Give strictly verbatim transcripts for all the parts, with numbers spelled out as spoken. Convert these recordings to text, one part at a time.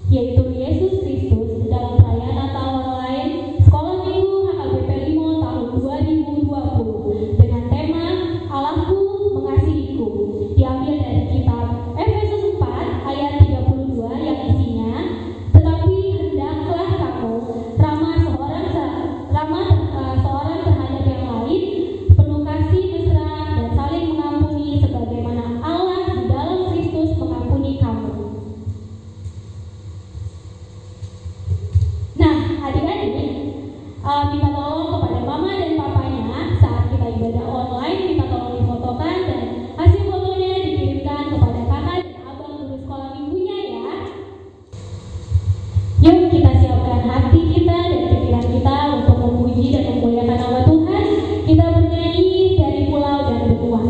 yaitu Yesus Kristus, dalam perayaan Natal online Sekolah Minggu H K B P lima tahun dua ribu dua puluh dengan tema Allahku mengasihiku, diambil dari kitab Efesus empat ayat tiga puluh dua yang isinya, tetapi hendaklah kamu ramah seorang ramah uh, seorang terhadap yang lain, penuh kasih mesra dan saling mengampuni sebagaimana Allah di dalam Kristus mengampuni kamu. Nah, adik-adik, uh, minta tolong kepada mama dan papanya saat kita ibadah online, minta tolong difotokan dan hasil fotonya dikirimkan kepada kakak dan abang guru sekolah minggunya ya. Yuk kita siapkan hati kita dan pikiran kita untuk memuji dan memuliakan nama Tuhan. Kita bernyanyi dari pulau dan benua.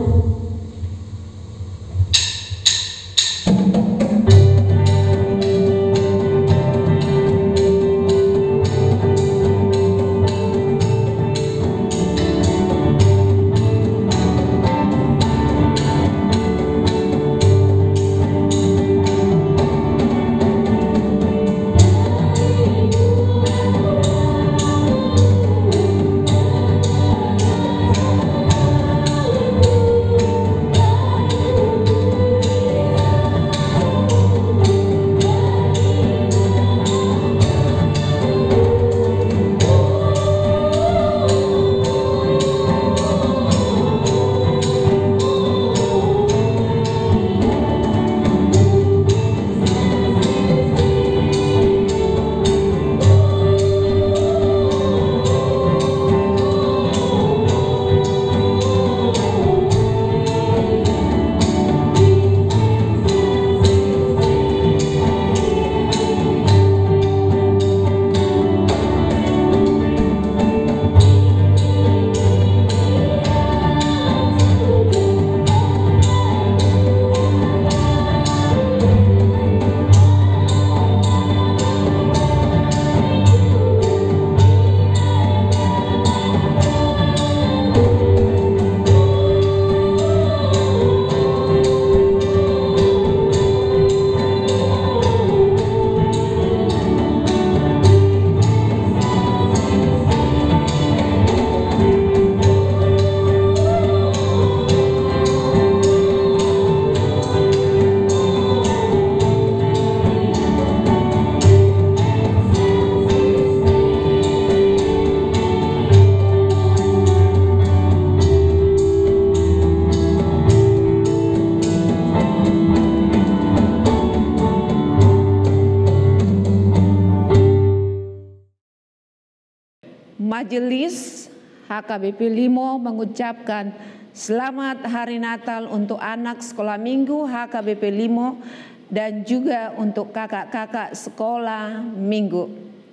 Majelis H K B P lima mengucapkan selamat Hari Natal untuk anak sekolah minggu H K B P lima dan juga untuk kakak-kakak sekolah minggu.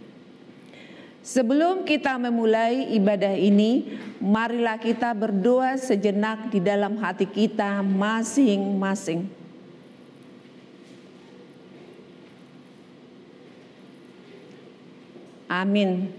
Sebelum kita memulai ibadah ini, marilah kita berdoa sejenak di dalam hati kita masing-masing. Amin.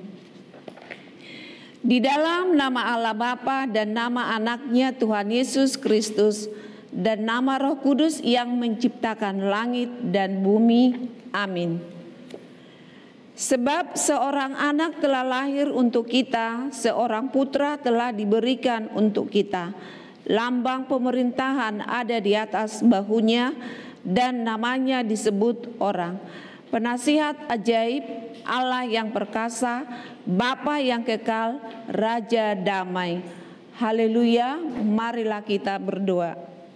Di dalam nama Allah Bapa dan nama anaknya Tuhan Yesus Kristus dan nama Roh Kudus yang menciptakan langit dan bumi. Amin. Sebab seorang anak telah lahir untuk kita, seorang putra telah diberikan untuk kita. Lambang pemerintahan ada di atas bahunya dan namanya disebut orang. Penasihat ajaib, Allah yang perkasa, Bapa yang kekal, Raja damai. Haleluya, marilah kita berdoa.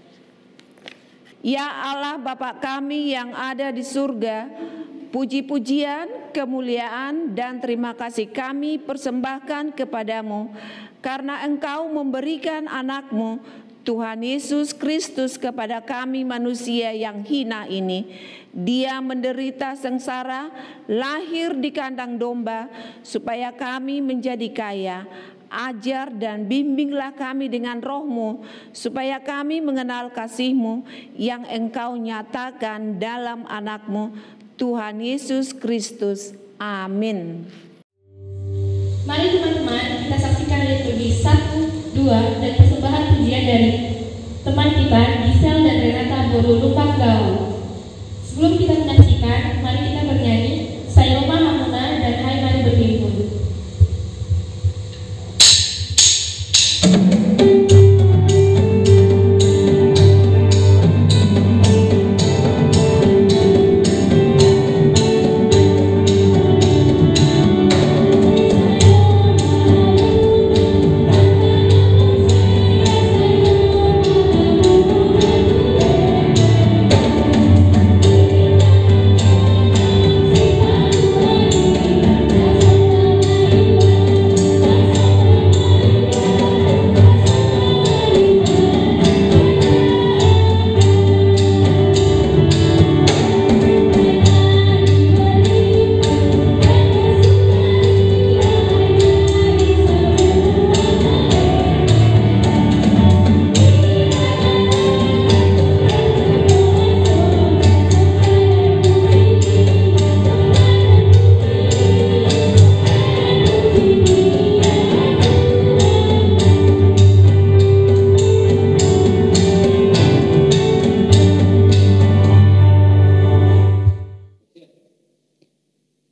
Ya Allah Bapa kami yang ada di surga, puji-pujian, kemuliaan dan terima kasih kami persembahkan kepadamu karena Engkau memberikan anak-Mu Tuhan Yesus Kristus kepada kami manusia yang hina ini. Dia menderita sengsara, lahir di kandang domba, supaya kami menjadi kaya. Ajar dan bimbinglah kami dengan Roh-Mu, supaya kami mengenal kasih-Mu yang Engkau nyatakan dalam anak-Mu, Tuhan Yesus Kristus. Amin. Mari teman-teman kita saksikan liturgi satu, dua dan persembahan pujian dari teman kita Gisel dan Renata Boru Lumpang Gaul. Sebelum kita menyaksikan, mari kita bernyanyi.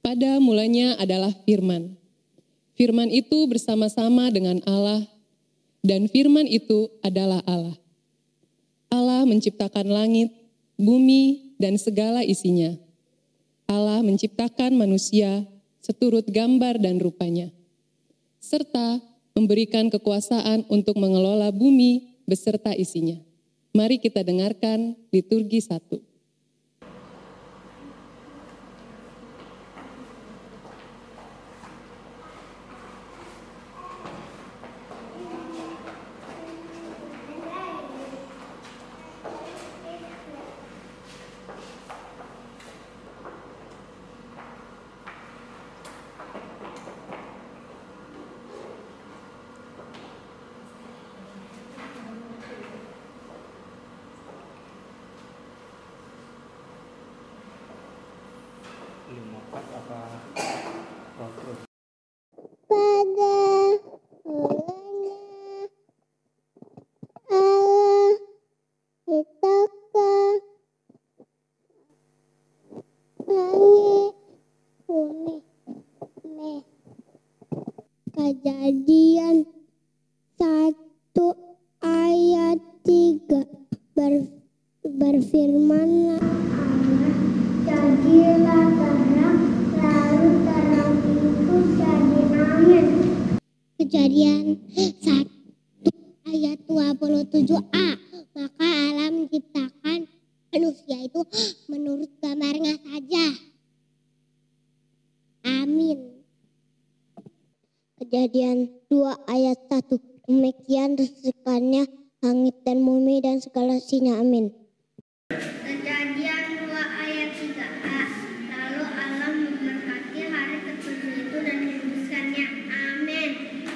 pada mulanya adalah firman. Firman itu bersama-sama dengan Allah, dan firman itu adalah Allah. Allah menciptakan langit, bumi, dan segala isinya. Allah menciptakan manusia seturut gambar dan rupanya, serta memberikan kekuasaan untuk mengelola bumi beserta isinya. Mari kita dengarkan liturgi satu. Pada mulanya Allah menciptakan langit, bumi. Meh. Kejadian satu ayat tiga ber, berfirmanlah Allah, jadilah terang, lalu terang itu jadi angin. Kejadian satu ayat dua puluh tujuh a, maka Allah menciptakan manusia itu menurut gambarnya saja. Amin. Kejadian dua ayat satu, demikian diciptakannya langit dan bumi dan segala isinya. Amin. Kejadian dua ayat tiga a, lalu Allah memberkati hari ketujuh itu dan dikuduskannya. Amin.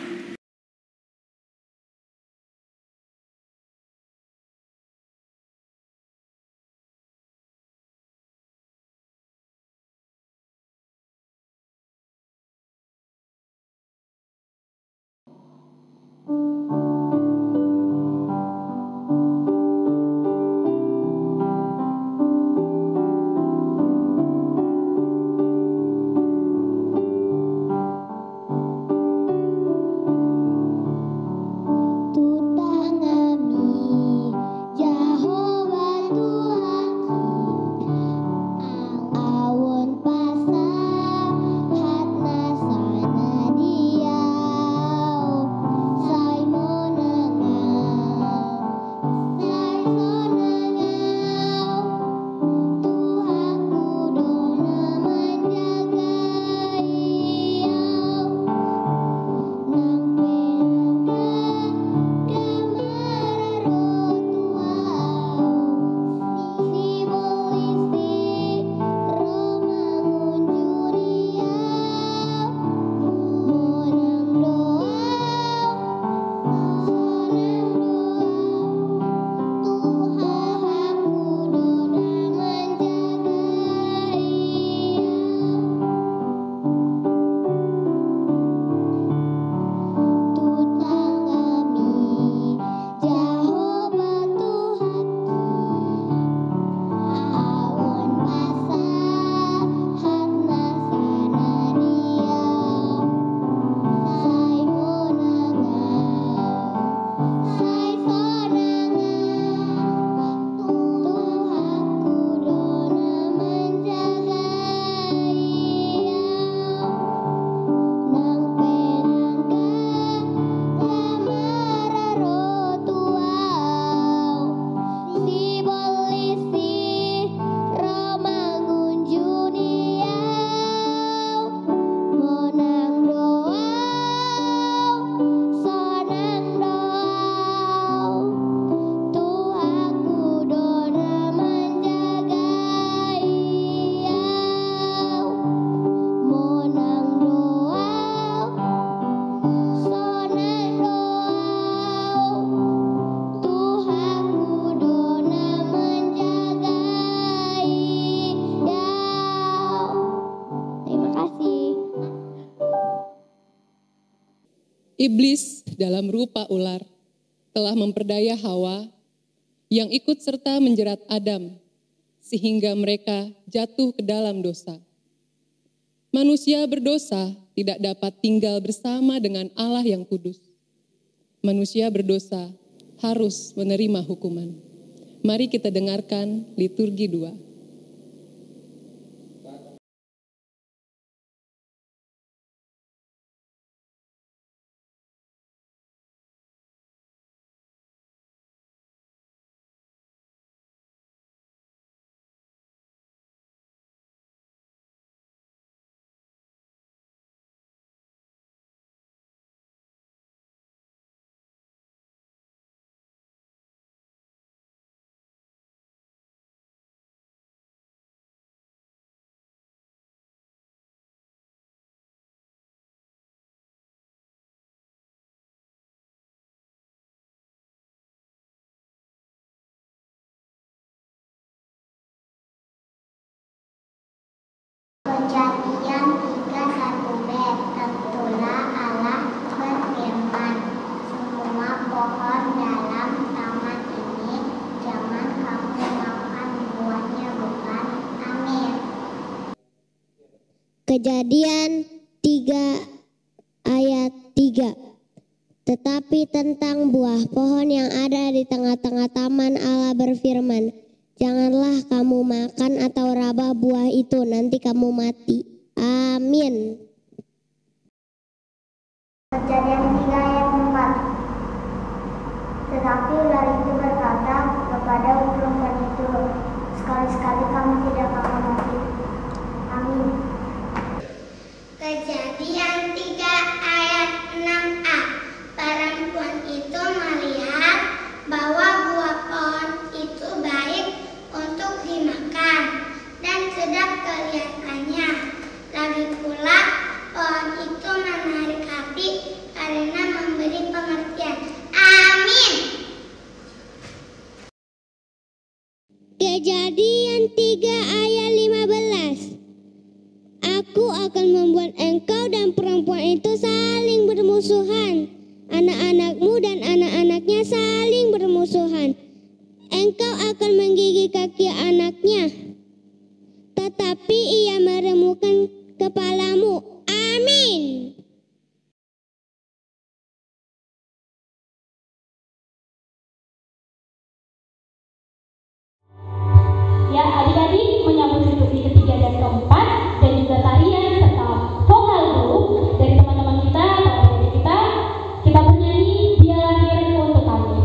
Iblis dalam rupa ular telah memperdaya Hawa yang ikut serta menjerat Adam sehingga mereka jatuh ke dalam dosa. Manusia berdosa tidak dapat tinggal bersama dengan Allah yang kudus. Manusia berdosa harus menerima hukuman. Mari kita dengarkan liturgi dua. Kejadian tiga satu b. Tentulah Allah berfirman, semua pohon dalam taman ini jangan kamu makan buahnya, bukan? Amin. Kejadian tiga ayat tiga. Tetapi tentang buah pohon yang ada di tengah-tengah taman, Allah berfirman, janganlah kamu makan atau raba buah itu, nanti kamu mati. Amin. Kejadian tiga ayat empat. Tetapi ular itu berkata kepada perempuan itu, sekali-sekali kamu tidak akan mati. Amin. Kejadian tiga ayat enam a. Perempuan itu melihat bahwa buah pohon itu baik untuk dimakan dan sedap kelihatannya. Lagi pula pohon itu menarik hati karena memberi pengertian. Amin. Kejadian tiga ayat lima belas. Aku akan membuat engkau dan perempuan itu saling bermusuhan. Anak-anakmu dan anak-anaknya saling bermusuhan. Engkau akan menggigit kaki anaknya, tetapi ia meremukkan kepalamu. Amin. Ya, adik-adik menyambut liturgi ketiga dan keempat dan juga tarian serta vokal grup dari teman-teman kita, para kita, kita bernyanyi Dia Lahir Untuk Kami.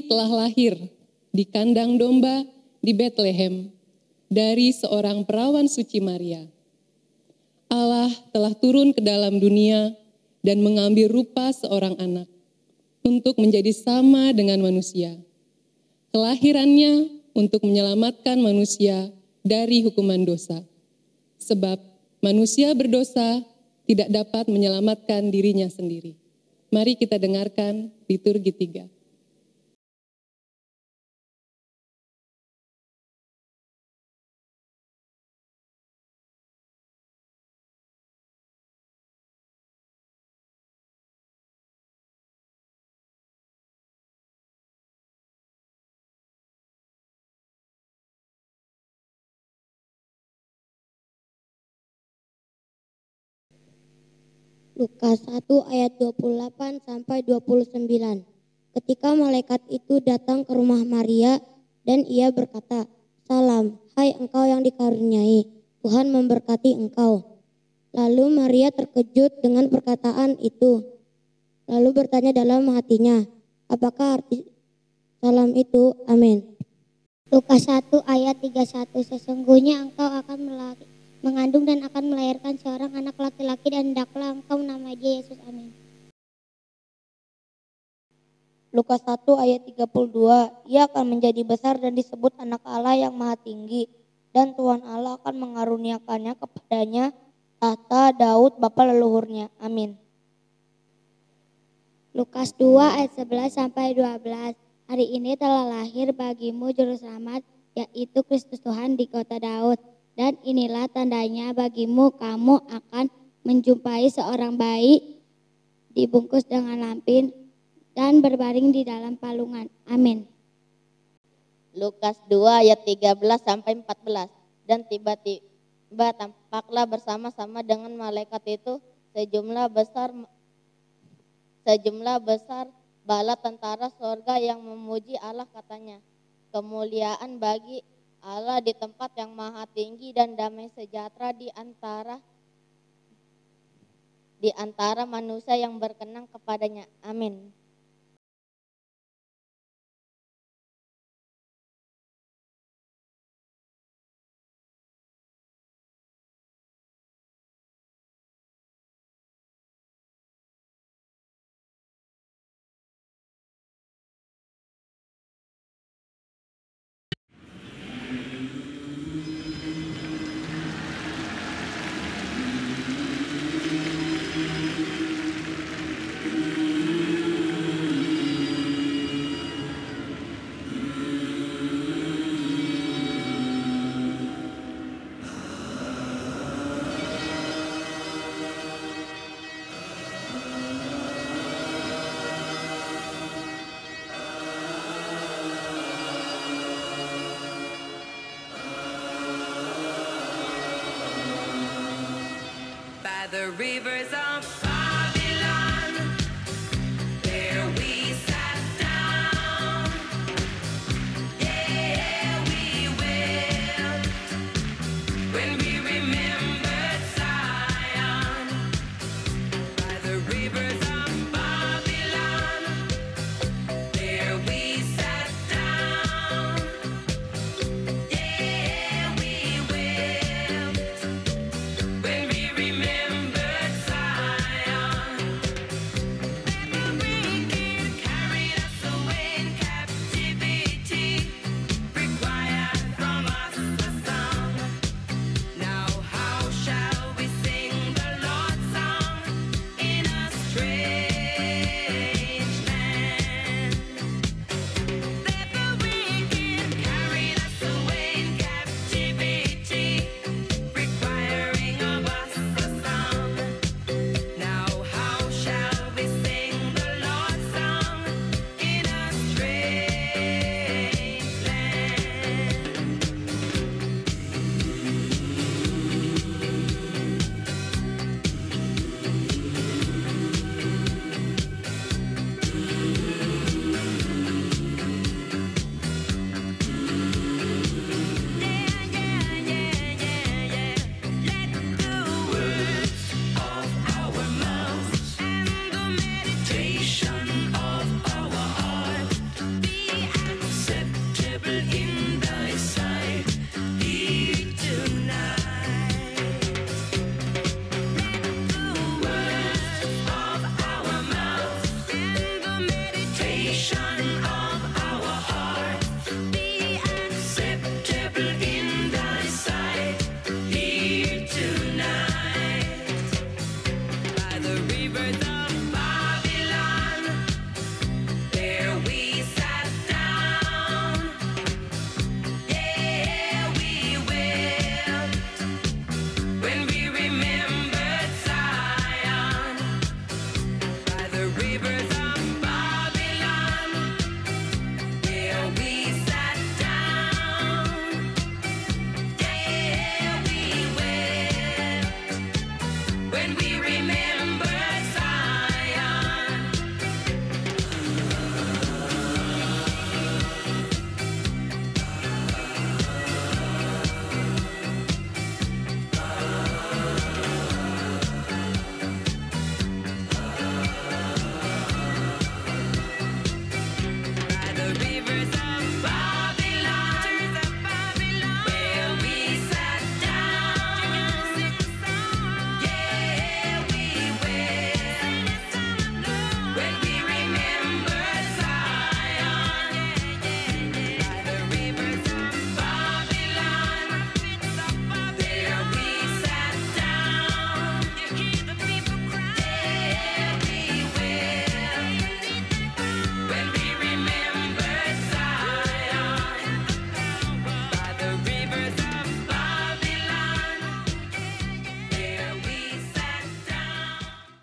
telah lahir di kandang domba di Betlehem dari seorang perawan suci Maria. Allah telah turun ke dalam dunia dan mengambil rupa seorang anak untuk menjadi sama dengan manusia. Kelahirannya untuk menyelamatkan manusia dari hukuman dosa. Sebab manusia berdosa tidak dapat menyelamatkan dirinya sendiri. Mari kita dengarkan liturgi tiga. Lukas satu ayat dua puluh delapan sampai dua puluh sembilan. Ketika malaikat itu datang ke rumah Maria dan ia berkata, "Salam, hai engkau yang dikaruniai, Tuhan memberkati engkau." Lalu Maria terkejut dengan perkataan itu. Lalu bertanya dalam hatinya, apakah arti salam itu? Amin. Lukas satu ayat tiga puluh satu. Sesungguhnya engkau akan melahirkan mengandung dan akan melahirkan seorang anak laki-laki dan hendaklah engkau menamai dia Yesus. Amin. Lukas satu ayat tiga puluh dua, ia akan menjadi besar dan disebut anak Allah yang maha tinggi, dan Tuhan Allah akan mengaruniakannya kepadanya tahta Daud bapa leluhurnya. Amin. Lukas dua ayat sebelas sampai dua belas. Hari ini telah lahir bagimu juru selamat, yaitu Kristus Tuhan di kota Daud. Dan inilah tandanya bagimu, kamu akan menjumpai seorang bayi dibungkus dengan lampin dan berbaring di dalam palungan. Amin. Lukas dua ayat tiga belas sampai empat belas. Dan tiba-tiba tampaklah bersama-sama dengan malaikat itu sejumlah besar sejumlah besar bala tentara surga yang memuji Allah, katanya, kemuliaan bagi Allah di tempat yang maha tinggi dan damai sejahtera di antara di antara manusia yang berkenan kepadanya. Amin. The rivers of Babylon, there we sat down. Yeah, we will, when we remembered Zion. By the rivers of Babylon, there we sat down. Yeah, we will, when we remembered Zion. rivers of Babylon. There we sat down. Yeah, we wept when we remembered Zion by the rivers of Babylon. Yeah, we sat down. Yeah, we wept when we remembered Zion. By the rivers of Babylon, where we sat down. Yeah, we wept when we remembered Zion. By the rivers of Babylon, there we sat down. Yeah, we wept when we remembered Zion. By the rivers of Babylon, there we sat down.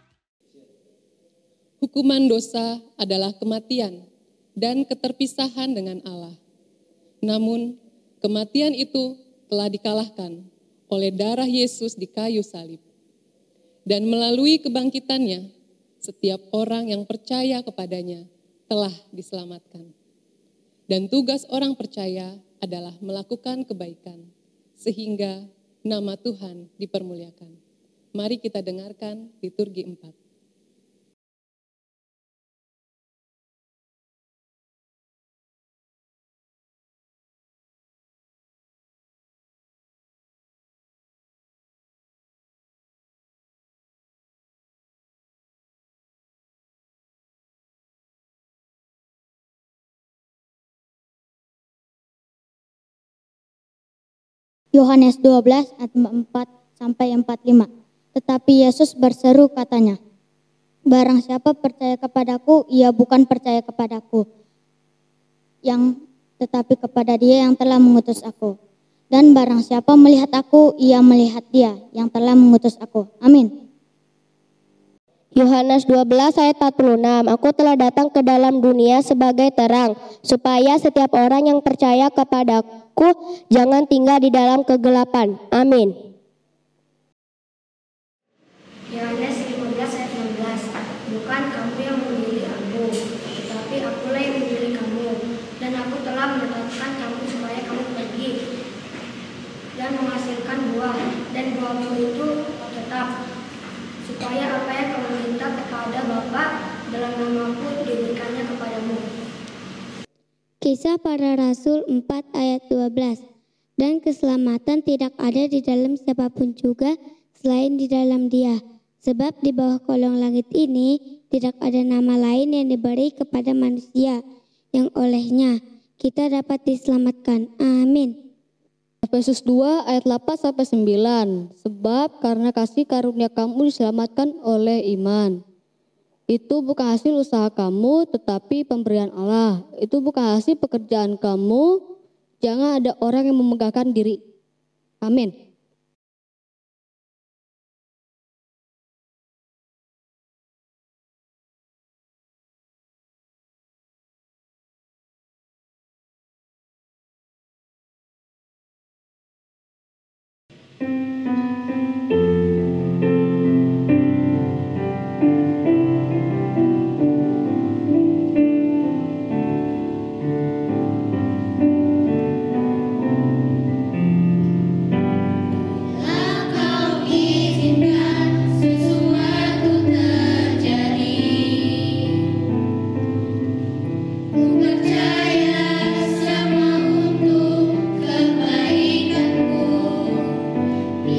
Hukuman dosa adalah kematian dan keterpisahan dengan Allah. Namun, kematian itu telah dikalahkan oleh darah Yesus di kayu salib. Dan melalui kebangkitannya, setiap orang yang percaya kepadanya telah diselamatkan. Dan tugas orang percaya adalah melakukan kebaikan, sehingga nama Tuhan dipermuliakan. Mari kita dengarkan liturgi empat. Yohanes dua belas ayat empat sampai empat puluh lima. Tetapi Yesus berseru katanya, barang siapa percaya kepadaku, ia bukan percaya kepadaku, yang tetapi kepada Dia yang telah mengutus aku. Dan barang siapa melihat aku, ia melihat Dia yang telah mengutus aku. Amin. Yohanes dua belas ayat empat puluh enam. Aku telah datang ke dalam dunia sebagai terang, supaya setiap orang yang percaya kepadaku jangan tinggal di dalam kegelapan. Amin. Yohanes lima belas ayat enam belas. Bukan kamu yang memilih aku, tetapi akulah yang memilih kamu. Dan aku telah menetapkan kamu supaya kamu pergi dan menghasilkan buah, dan buahmu itu tetap, supaya apa yang kamu minta kepada Bapa dalam namaku diberikannya kepadamu. Kisah Para Rasul empat ayat dua belas. Dan keselamatan tidak ada di dalam siapapun juga selain di dalam Dia. Sebab di bawah kolong langit ini tidak ada nama lain yang diberi kepada manusia yang olehnya kita dapat diselamatkan. Amin. Efesus dua ayat delapan sampai sembilan. Sebab karena kasih karunia kamu diselamatkan oleh iman. Itu bukan hasil usaha kamu, tetapi pemberian Allah. Itu bukan hasil pekerjaan kamu. Jangan ada orang yang memegahkan diri. Amin. Ku percaya semua untuk kebaikanku.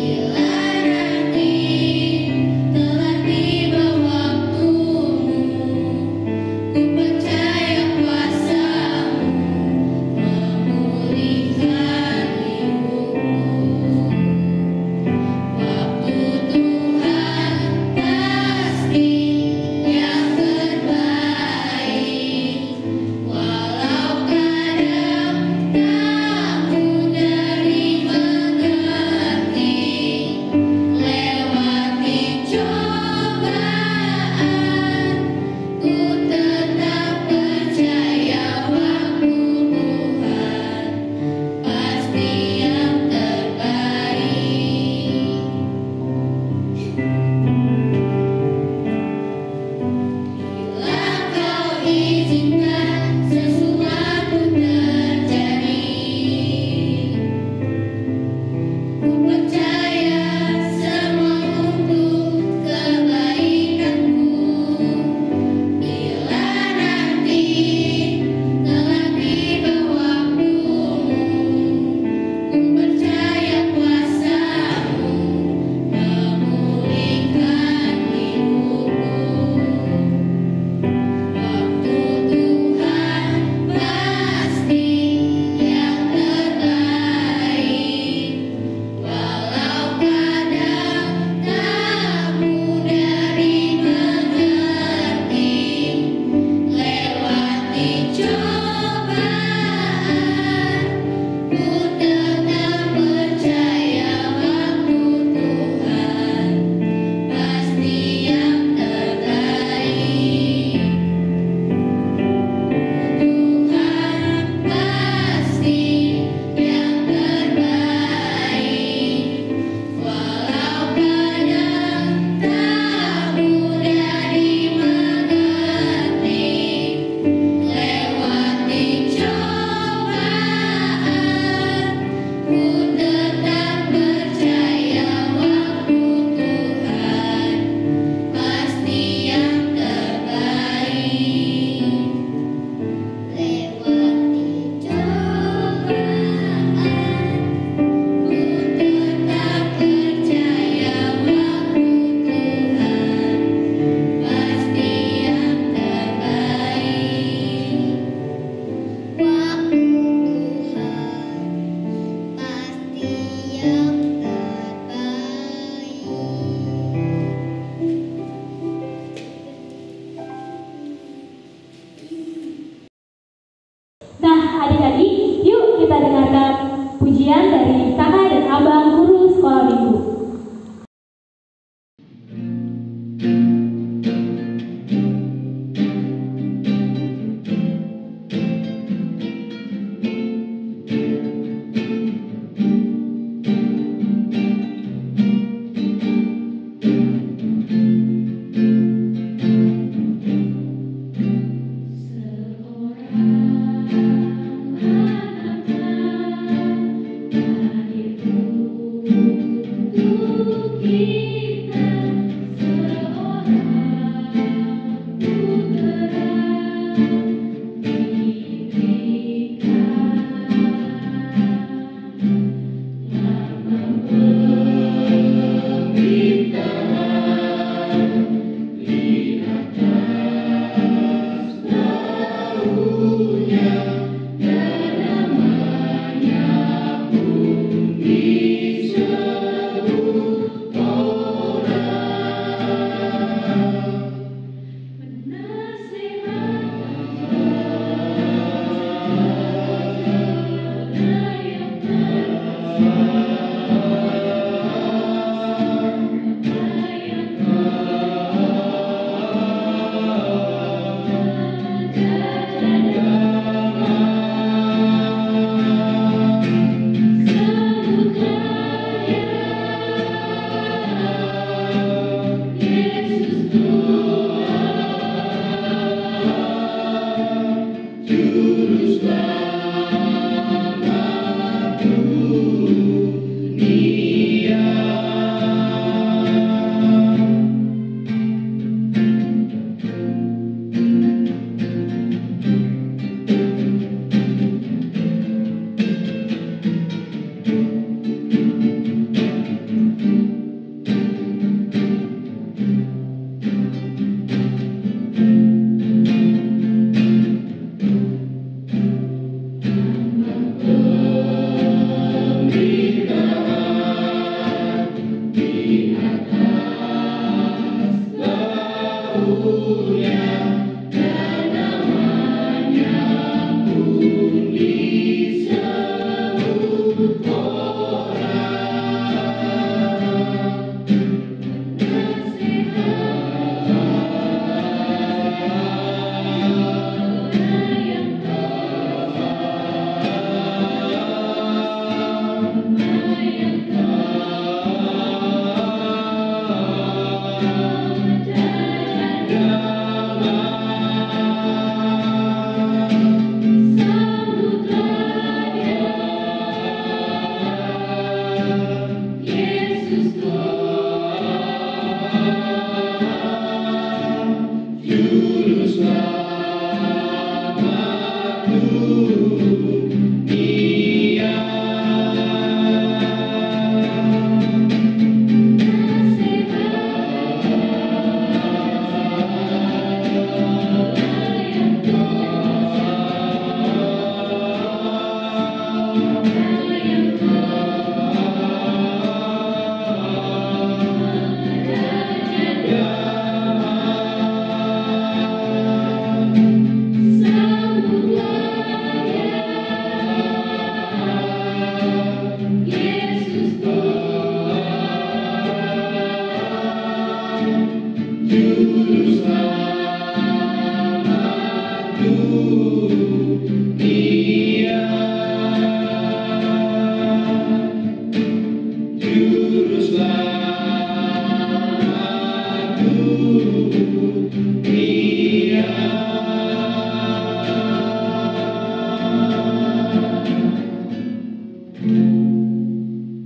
adik-adik, yuk kita dengarkan pujian dari kakak dan abang guru sekolah minggu.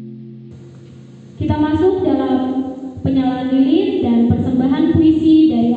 Kita masuk dalam penyalaan lilin dan persembahan puisi dari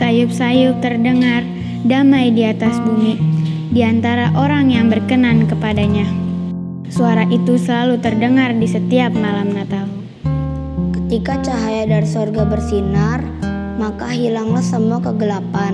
sayup-sayup terdengar damai di atas bumi, di antara orang yang berkenan kepadanya. Suara itu selalu terdengar di setiap malam Natal. Ketika cahaya dari sorga bersinar, maka hilanglah semua kegelapan.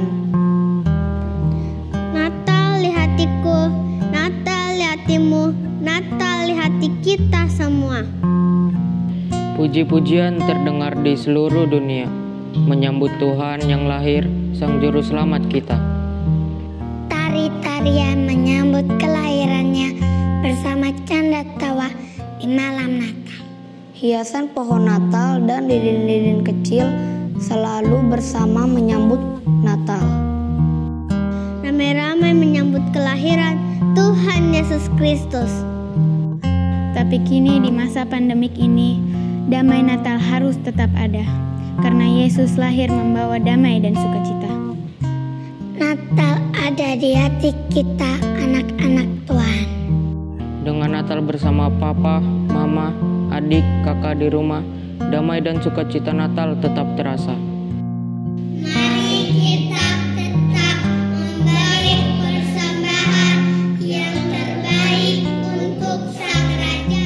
Natal di hatiku, Natal di hatimu, Natal di hati kita semua. Puji-pujian terdengar di seluruh dunia, menyambut Tuhan yang lahir, Sang Juru Selamat kita. Tari-tarian menyambut kelahirannya bersama canda tawa di malam Natal. Hiasan pohon Natal dan lilin-lilin kecil selalu bersama menyambut Natal. Ramai-ramai menyambut kelahiran Tuhan Yesus Kristus. Tapi kini di masa pandemik ini, damai Natal harus tetap ada, karena Yesus lahir membawa damai dan sukacita. Natal ada di hati kita, anak-anak Tuhan. Dengan Natal bersama papa, mama, adik, kakak di rumah, damai dan sukacita Natal tetap terasa. Mari kita tetap memberi persembahan yang terbaik untuk Sang Raja.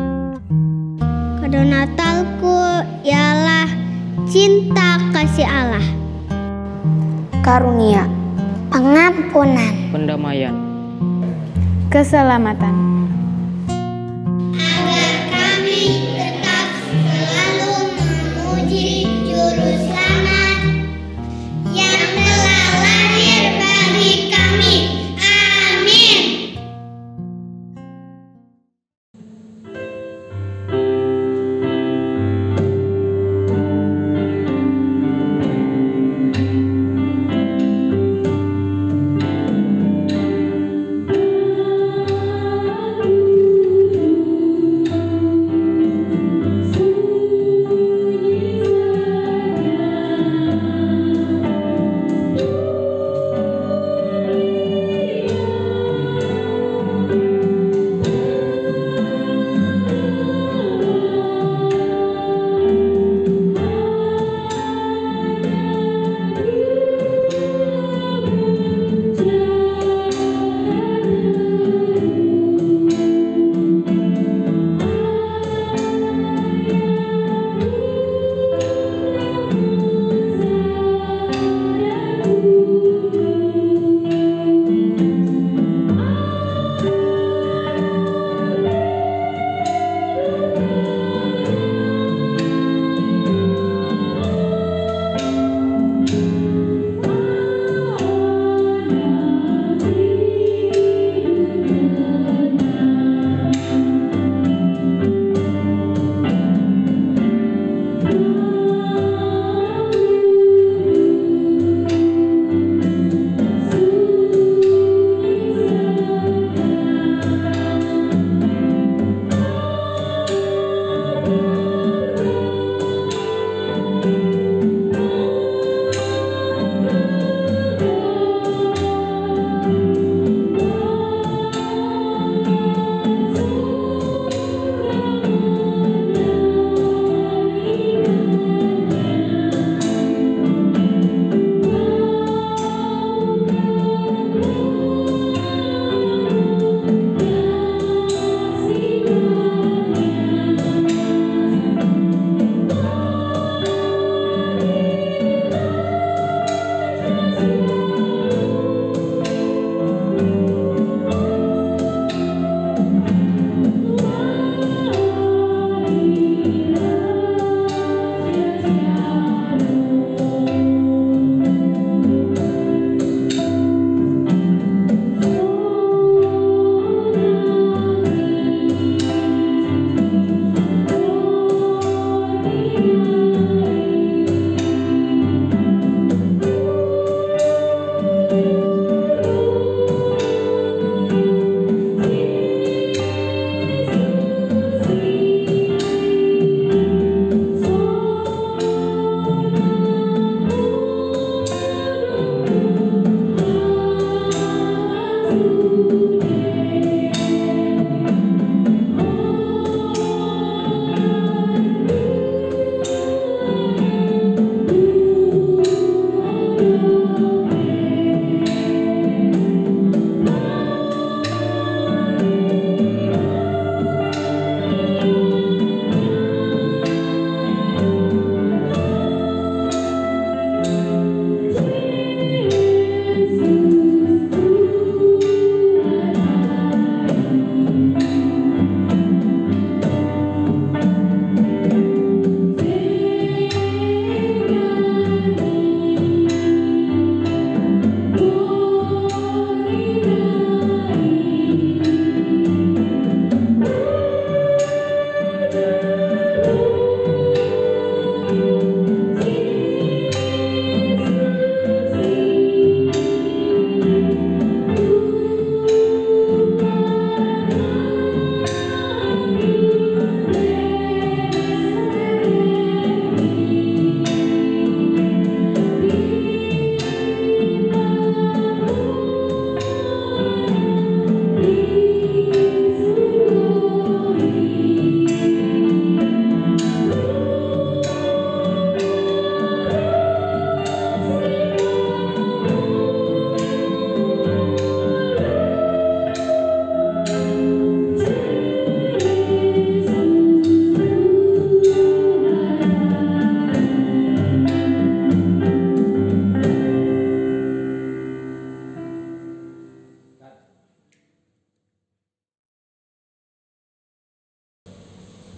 Kado Natalku ialah cinta kasih Allah, Karunia, pengampunan, Pendamaian, Keselamatan. agar kami tetap selalu memuji Juru Selamat yang telah lahir bagi kami. Amin.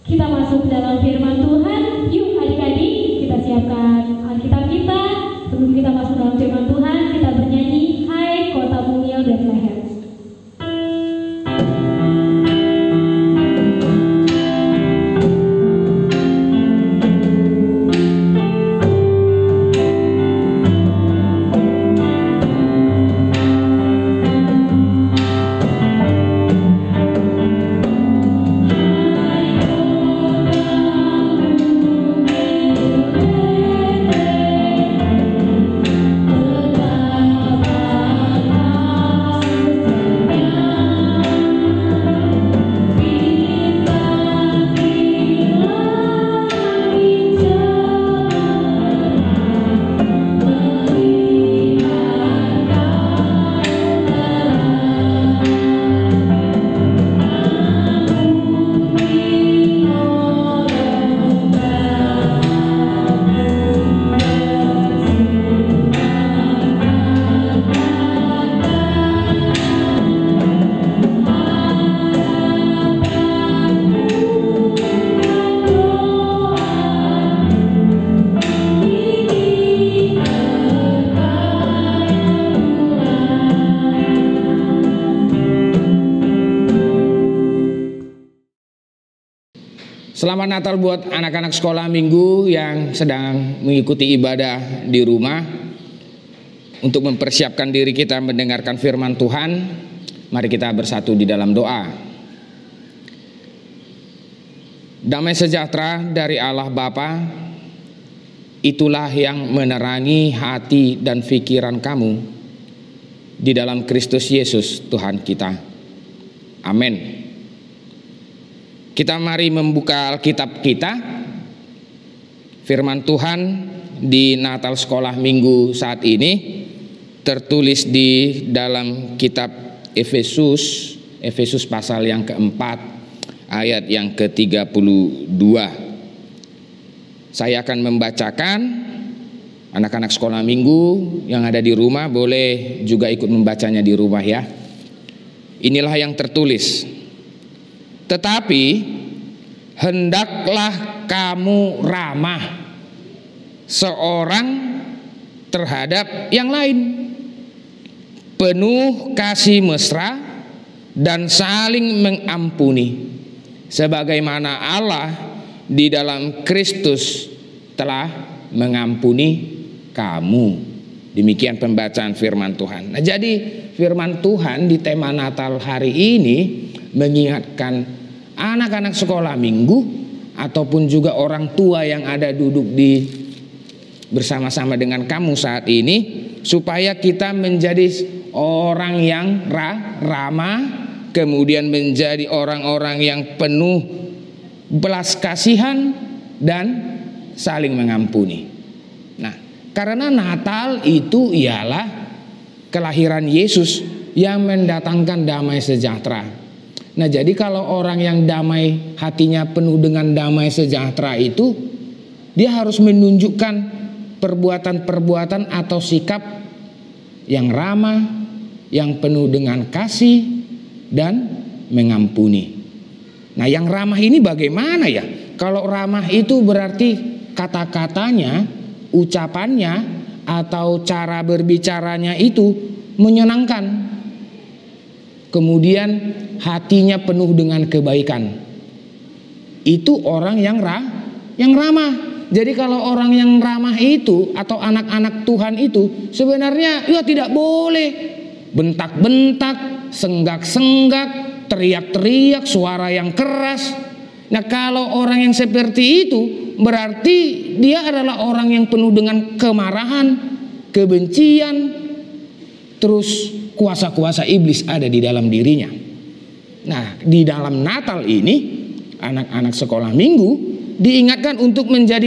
Kita masuk dalam firman Tuhan. Yuk adik-adik, kita siapkan Alkitab kita. Sebelum kita masuk dalam firman Tuhan, kita bernyanyi Hai Kota Mungil Bethlehem. Selamat Natal buat anak-anak sekolah minggu yang sedang mengikuti ibadah di rumah. Untuk mempersiapkan diri kita mendengarkan firman Tuhan, mari kita bersatu di dalam doa. Damai sejahtera dari Allah Bapa, itulah yang menerangi hati dan pikiran kamu di dalam Kristus Yesus Tuhan kita. Amin. Kita mari membuka Alkitab kita. Firman Tuhan di Natal sekolah minggu saat ini tertulis di dalam kitab Efesus, Efesus pasal yang keempat ayat yang ke tiga puluh dua. Saya akan membacakan, anak-anak sekolah minggu yang ada di rumah boleh juga ikut membacanya di rumah ya. Inilah yang tertulis. Tetapi hendaklah kamu ramah seorang terhadap yang lain, penuh kasih mesra dan saling mengampuni, sebagaimana Allah di dalam Kristus telah mengampuni kamu. Demikian pembacaan firman Tuhan. Nah, jadi firman Tuhan di tema Natal hari ini mengingatkan anak-anak sekolah minggu ataupun juga orang tua yang ada duduk di bersama-sama dengan kamu saat ini, supaya kita menjadi orang yang ra, ramah, kemudian menjadi orang-orang yang penuh belas kasihan dan saling mengampuni. Nah, karena Natal itu ialah kelahiran Yesus yang mendatangkan damai sejahtera. Nah, jadi kalau orang yang damai, hatinya penuh dengan damai sejahtera itu, dia harus menunjukkan perbuatan-perbuatan atau sikap yang ramah, yang penuh dengan kasih dan mengampuni. Nah, yang ramah ini bagaimana ya? Kalau ramah itu berarti kata-katanya, ucapannya, atau cara berbicaranya itu menyenangkan. Kemudian hatinya penuh dengan kebaikan. Itu orang yang ra, yang ramah. Jadi kalau orang yang ramah itu atau anak-anak Tuhan itu sebenarnya ya tidak boleh bentak-bentak, senggak-senggak, teriak-teriak, suara yang keras. Nah, kalau orang yang seperti itu berarti dia adalah orang yang penuh dengan kemarahan, kebencian, terus kuasa-kuasa iblis ada di dalam dirinya. Nah, di dalam Natal ini anak-anak sekolah minggu diingatkan untuk menjadi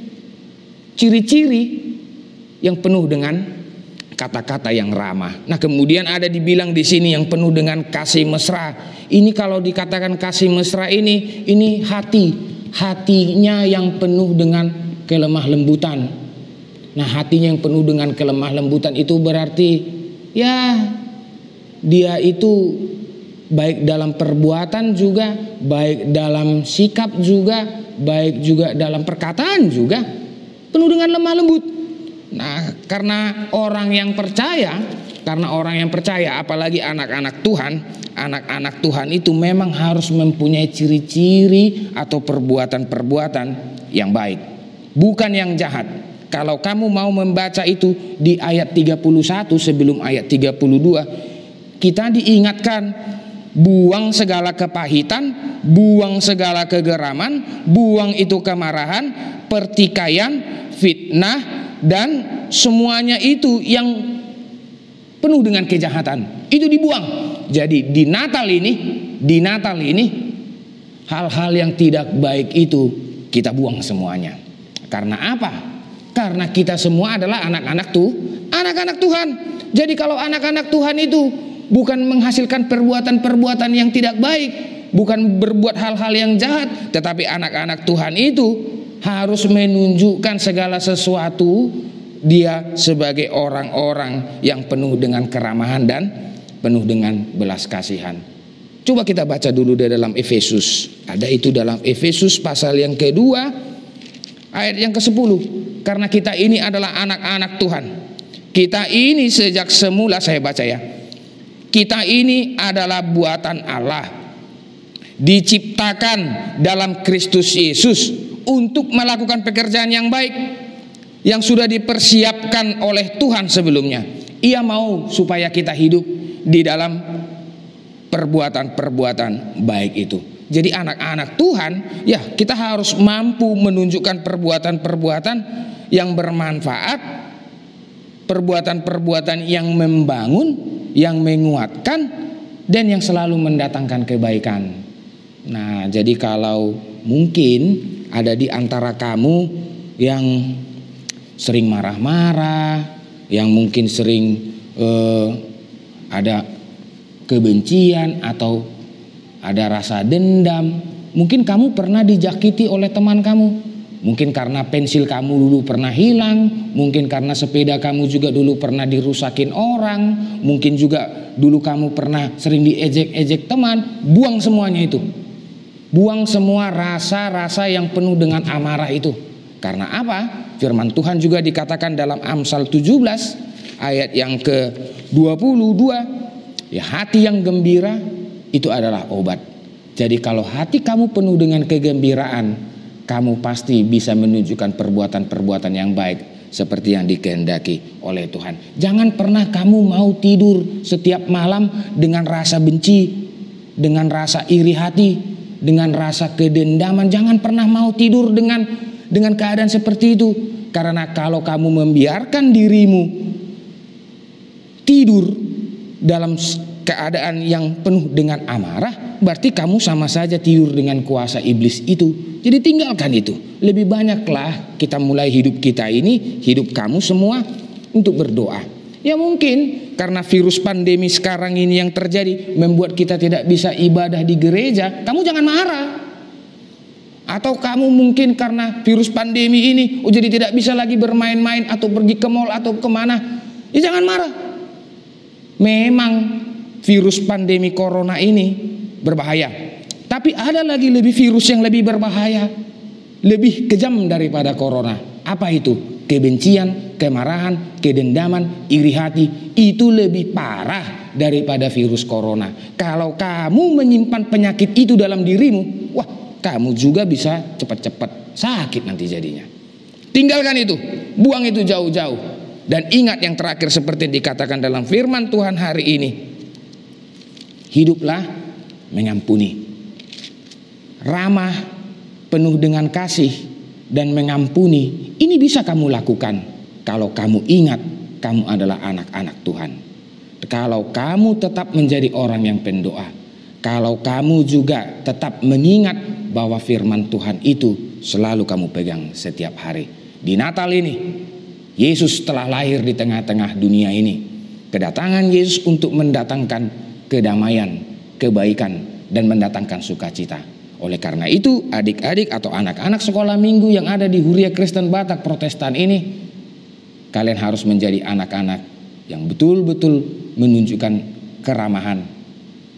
ciri-ciri yang penuh dengan kata-kata yang ramah. Nah, kemudian ada dibilang di sini yang penuh dengan kasih mesra. Ini kalau dikatakan kasih mesra ini, ini hati, hatinya yang penuh dengan kelemah lembutan. Nah, hatinya yang penuh dengan kelemah lembutan itu berarti ya dia itu baik dalam perbuatan juga, baik dalam sikap juga, baik juga dalam perkataan juga, penuh dengan lemah lembut. Nah, karena orang yang percaya, karena orang yang percaya, apalagi anak-anak Tuhan, anak-anak Tuhan itu memang harus mempunyai ciri-ciri atau perbuatan-perbuatan yang baik, bukan yang jahat. Kalau kamu mau membaca itu di ayat tiga puluh satu sebelum ayat tiga puluh dua, kita diingatkan, buang segala kepahitan, buang segala kegeraman, buang itu kemarahan, pertikaian, fitnah, dan semuanya itu yang penuh dengan kejahatan. Itu dibuang. Jadi di Natal ini, di Natal ini hal-hal yang tidak baik itu kita buang semuanya. Karena apa? Karena kita semua adalah anak-anak tuh, anak-anak Tuhan. Jadi kalau anak-anak Tuhan itu bukan menghasilkan perbuatan-perbuatan yang tidak baik, bukan berbuat hal-hal yang jahat, tetapi anak-anak Tuhan itu harus menunjukkan segala sesuatu dia sebagai orang-orang yang penuh dengan keramahan dan penuh dengan belas kasihan. Coba kita baca dulu di dalam Efesus. Ada itu dalam Efesus pasal yang kedua ayat yang kesepuluh. Karena kita ini adalah anak-anak Tuhan. Kita ini sejak semula, saya baca ya, kita ini adalah buatan Allah, diciptakan dalam Kristus Yesus untuk melakukan pekerjaan yang baik yang sudah dipersiapkan oleh Tuhan sebelumnya. Ia mau supaya kita hidup di dalam perbuatan-perbuatan baik itu. Jadi anak-anak Tuhan, ya kita harus mampu menunjukkan perbuatan-perbuatan yang bermanfaat, perbuatan-perbuatan yang membangun, yang menguatkan, dan yang selalu mendatangkan kebaikan. Nah, jadi kalau mungkin ada di antara kamu yang sering marah-marah, yang mungkin sering eh, ada kebencian atau ada rasa dendam, mungkin kamu pernah dijakiti oleh teman kamu, mungkin karena pensil kamu dulu pernah hilang, mungkin karena sepeda kamu juga dulu pernah dirusakin orang, mungkin juga dulu kamu pernah sering diejek-ejek teman. Buang semuanya itu, buang semua rasa-rasa yang penuh dengan amarah itu. Karena apa? Firman Tuhan juga dikatakan dalam Amsal tujuh belas ayat yang ke dua puluh dua, ya, hati yang gembira itu adalah obat. Jadi kalau hati kamu penuh dengan kegembiraan, kamu pasti bisa menunjukkan perbuatan-perbuatan yang baik seperti yang dikehendaki oleh Tuhan. Jangan pernah kamu mau tidur setiap malam dengan rasa benci, dengan rasa iri hati, dengan rasa kedendaman. Jangan pernah mau tidur dengan dengan keadaan seperti itu. Karena kalau kamu membiarkan dirimu tidur dalam keadaan yang penuh dengan amarah, berarti kamu sama saja tidur dengan kuasa iblis itu. Jadi tinggalkan itu. Lebih banyaklah kita mulai hidup kita ini, hidup kamu semua untuk berdoa. Ya mungkin karena virus pandemi sekarang ini yang terjadi membuat kita tidak bisa ibadah di gereja, kamu jangan marah. Atau kamu mungkin karena virus pandemi ini oh, jadi tidak bisa lagi bermain-main atau pergi ke mall atau kemana, ya jangan marah. Memang virus pandemi corona ini berbahaya, tapi ada lagi lebih virus yang lebih berbahaya, lebih kejam daripada corona. Apa itu? Kebencian, kemarahan, kedendaman, iri hati. Itu lebih parah daripada virus corona. Kalau kamu menyimpan penyakit itu dalam dirimu, wah, kamu juga bisa cepat-cepat sakit nanti jadinya. Tinggalkan itu, buang itu jauh-jauh. Dan ingat yang terakhir seperti dikatakan dalam firman Tuhan hari ini, hiduplah mengampuni, ramah, penuh dengan kasih dan mengampuni. Ini bisa kamu lakukan kalau kamu ingat kamu adalah anak-anak Tuhan. Kalau kamu tetap menjadi orang yang pendoa, kalau kamu juga tetap mengingat bahwa firman Tuhan itu selalu kamu pegang setiap hari. Di Natal ini Yesus telah lahir di tengah-tengah dunia ini. Kedatangan Yesus untuk mendatangkan kedamaian, kebaikan, dan mendatangkan sukacita. Oleh karena itu, adik-adik atau anak-anak sekolah minggu yang ada di Huria Kristen Batak Protestan ini, kalian harus menjadi anak-anak yang betul-betul menunjukkan keramahan,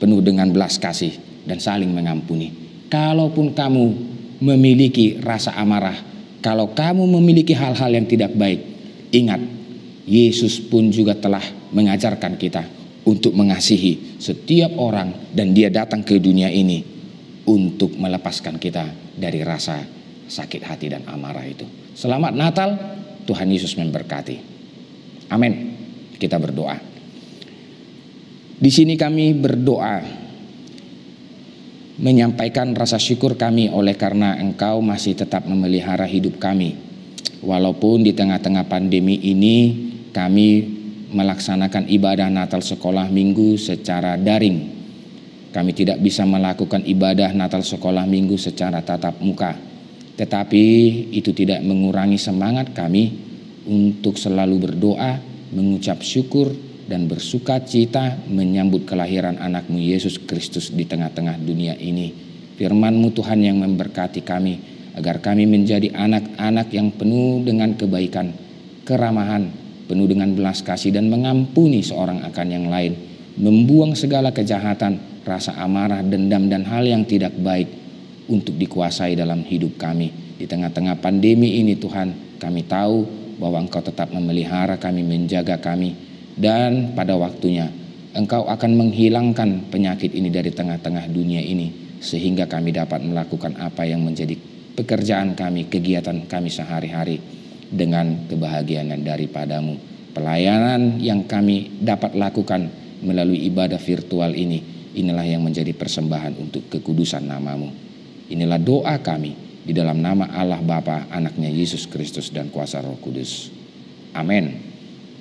penuh dengan belas kasih dan saling mengampuni. Kalaupun kamu memiliki rasa amarah, kalau kamu memiliki hal-hal yang tidak baik, ingat, Yesus pun juga telah mengajarkan kita untuk mengasihi setiap orang, dan Dia datang ke dunia ini untuk melepaskan kita dari rasa sakit hati dan amarah itu. Selamat Natal, Tuhan Yesus memberkati. Amin. Kita berdoa. Di sini kami berdoa menyampaikan rasa syukur kami oleh karena Engkau masih tetap memelihara hidup kami. Walaupun di tengah-tengah pandemi ini kami melaksanakan ibadah Natal sekolah minggu secara daring. Kami tidak bisa melakukan ibadah Natal sekolah minggu secara tatap muka. Tetapi itu tidak mengurangi semangat kami untuk selalu berdoa, mengucap syukur, dan bersuka cita menyambut kelahiran anak-Mu Yesus Kristus di tengah-tengah dunia ini. Firman-Mu Tuhan yang memberkati kami, agar kami menjadi anak-anak yang penuh dengan kebaikan, keramahan, penuh dengan belas kasih, dan mengampuni seorang akan yang lain, membuang segala kejahatan, rasa amarah, dendam, dan hal yang tidak baik untuk dikuasai dalam hidup kami. Di tengah-tengah pandemi ini Tuhan, kami tahu bahwa Engkau tetap memelihara kami, menjaga kami, dan pada waktunya Engkau akan menghilangkan penyakit ini dari tengah-tengah dunia ini, sehingga kami dapat melakukan apa yang menjadi pekerjaan kami, kegiatan kami sehari-hari dengan kebahagiaan daripada-Mu. Pelayanan yang kami dapat lakukan melalui ibadah virtual ini, inilah yang menjadi persembahan untuk kekudusan nama-Mu. Inilah doa kami di dalam nama Allah Bapa, Anaknya Yesus Kristus, dan kuasa Roh Kudus. Amin.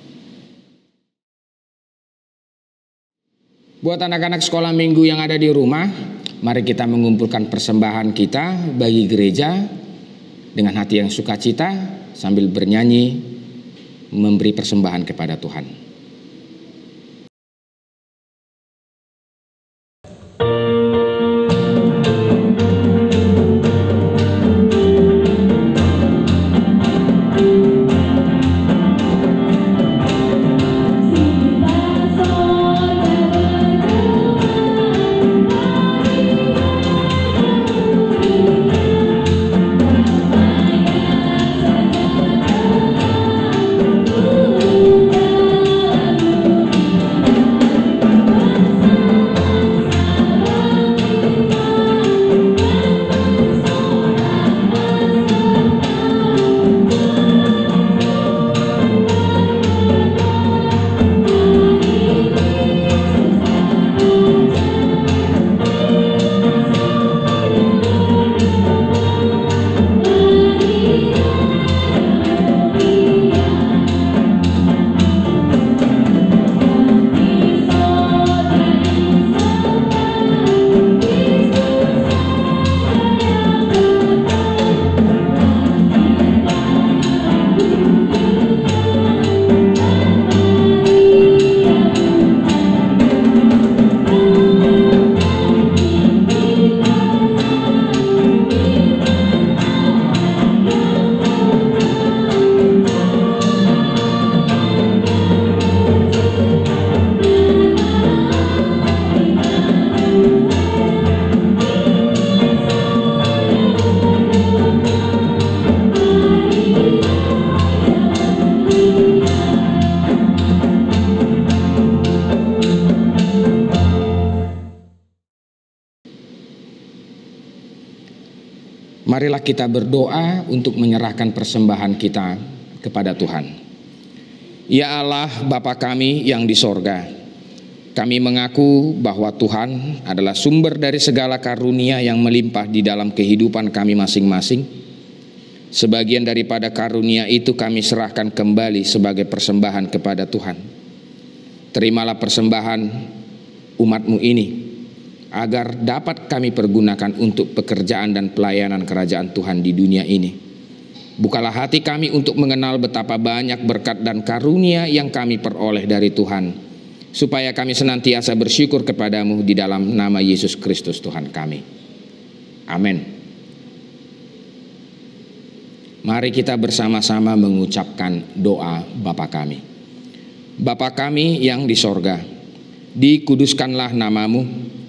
Buat anak-anak sekolah minggu yang ada di rumah, mari kita mengumpulkan persembahan kita bagi gereja dengan hati yang sukacita sambil bernyanyi memberi persembahan kepada Tuhan. Marilah kita berdoa untuk menyerahkan persembahan kita kepada Tuhan. Ya Allah, Bapa kami yang di sorga, kami mengaku bahwa Tuhan adalah sumber dari segala karunia yang melimpah di dalam kehidupan kami masing-masing. Sebagian daripada karunia itu kami serahkan kembali sebagai persembahan kepada Tuhan. Terimalah persembahan umat-Mu ini, agar dapat kami pergunakan untuk pekerjaan dan pelayanan kerajaan Tuhan di dunia ini. Bukalah hati kami untuk mengenal betapa banyak berkat dan karunia yang kami peroleh dari Tuhan, supaya kami senantiasa bersyukur kepadamu di dalam nama Yesus Kristus Tuhan kami. Amin. Mari kita bersama-sama mengucapkan doa Bapa kami. Bapa kami yang di sorga, dikuduskanlah namamu,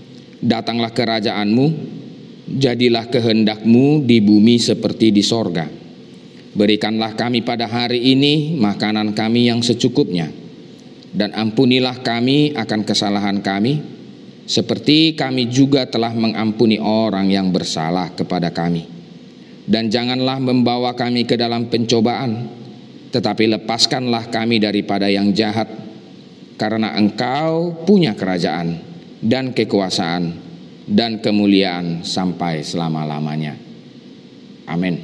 Datanglah kerajaan-Mu, jadilah kehendak-Mu di bumi seperti di sorga. Berikanlah kami pada hari ini makanan kami yang secukupnya, dan ampunilah kami akan kesalahan kami, seperti kami juga telah mengampuni orang yang bersalah kepada kami. Dan janganlah membawa kami ke dalam pencobaan, tetapi lepaskanlah kami daripada yang jahat, karena Engkau punya kerajaan dan kekuasaan dan kemuliaan sampai selama-lamanya. Amin.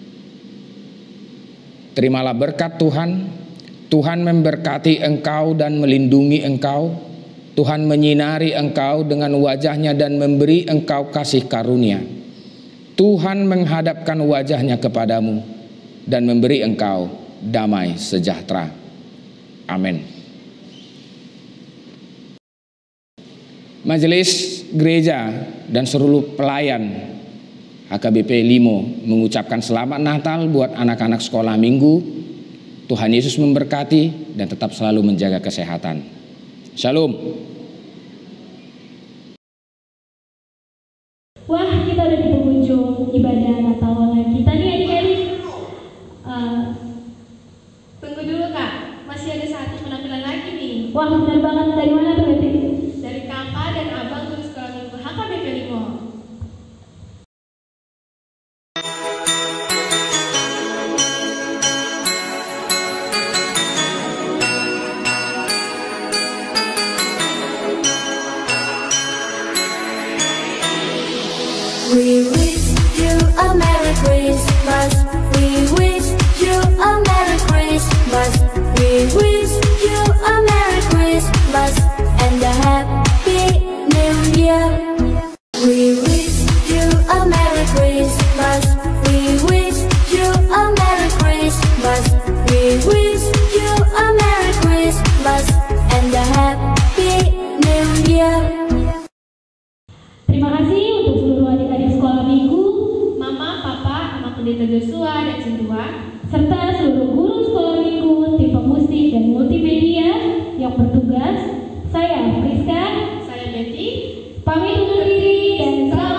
Terimalah berkat Tuhan. Tuhan memberkati engkau dan melindungi engkau. Tuhan menyinari engkau dengan wajahnya dan memberi engkau kasih karunia. Tuhan menghadapkan wajahnya kepadamu dan memberi engkau damai sejahtera. Amin. Majelis Gereja dan seluruh pelayan H K B P Limo mengucapkan selamat Natal buat anak-anak sekolah minggu. Tuhan Yesus memberkati dan tetap selalu menjaga kesehatan. Shalom. Wah, kita udah di penghujung ibadah Natal online kita nih adik-adik. Uh, Tunggu dulu Kak, masih ada satu penampilan lagi nih. Wah, benar banget. Dari mana tuh berarti? Dari kakak dan abang guru sekolah minggu H K B P Limo. We wish you a Merry Christmas. We wish you a Merry Christmas. We wish you a Merry Christmas and a Happy New Year. We wish you a Merry Christmas. We wish you a Merry Christmas. We wish you a Merry Christmas and a Happy New Year. Terima kasih untuk seluruh adik-adik sekolah minggu, Mama, Papa, Anak Pendeta Joshua dan Cindua, serta seluruh guru sekolah minggu, tim pemusik dan multimedia yang bertugas. Saya Friska, saya Betty, pamit undur diri dan selamat